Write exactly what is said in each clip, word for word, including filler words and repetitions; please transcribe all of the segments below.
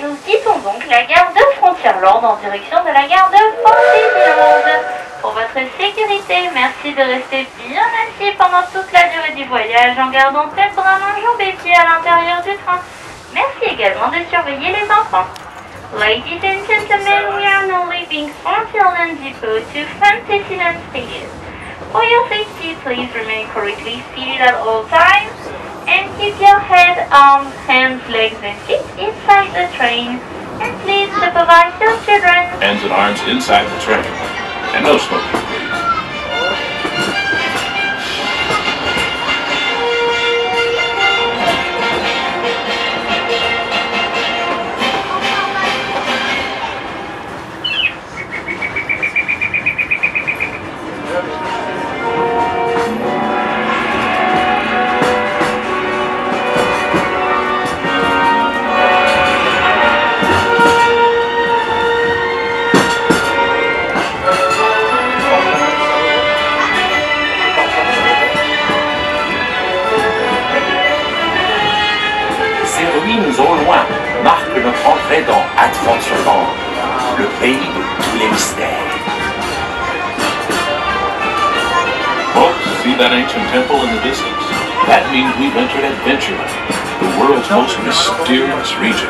Nous quittons donc la gare de Frontierland en direction de la gare de Fantasyland. Pour votre sécurité, merci de rester bien assis pendant toute la durée du voyage en gardant tête, bras, mains, jambes et pieds à l'intérieur du train. Merci également de surveiller les enfants. Ladies and gentlemen, we are now leaving Frontierland Depot to Fantasyland Station. For your safety, please remain correctly seated at all times and keep your head, arms, hands, legs and feet inside the train. And please supervise your children. Hands and arms inside the train. And no smoking, please. Au loin marque notre entrée dans Adventureland, le pays de tous les mystères. Folks, see that ancient temple in the distance? That means we've entered Adventureland, the world's most mysterious region.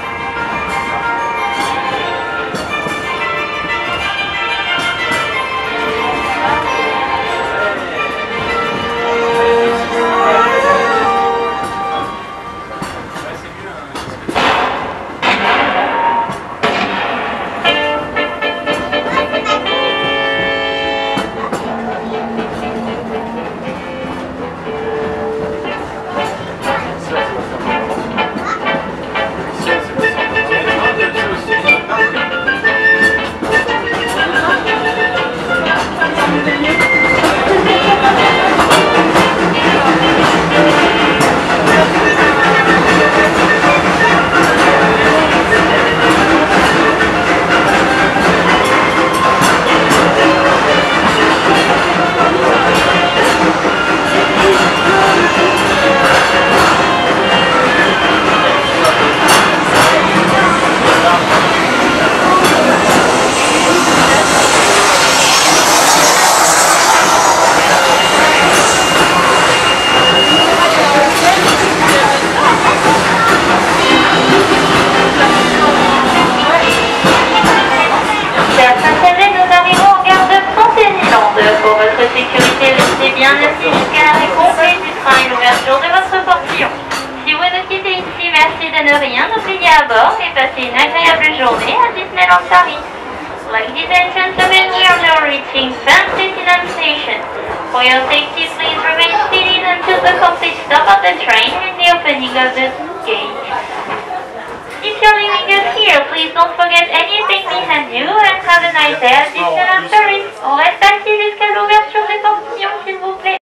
Pour votre sécurité, restez bien assis jusqu'à l'arrêt complet du train et l'ouverture de votre portillon. Si vous nous quittez ici, merci de ne rien oublier à bord et passez une agréable journée à Disneyland Paris. Ladies and gentlemen, we are now reaching Fantasyland Station. For your safety, please remain seated until the complete stop of the train and the opening of the gate. If you're leaving us here, please don't forget anything behind you and have a nice day at Disneyland Paris. On reste assis jusqu'à l'ouverture des portillons, s'il vous plaît.